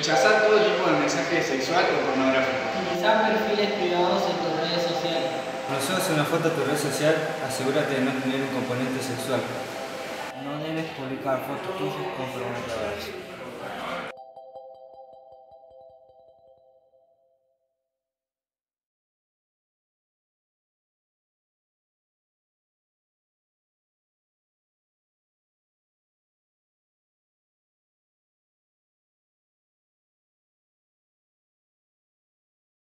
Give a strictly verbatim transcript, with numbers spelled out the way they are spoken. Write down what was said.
Rechazar todo tipo de mensaje sexual o pornográfico. Utilizar perfiles privados en tus redes sociales. Cuando subas una foto a tu red social, asegúrate de no tener un componente sexual. No debes publicar fotos tuyas comprometedoras.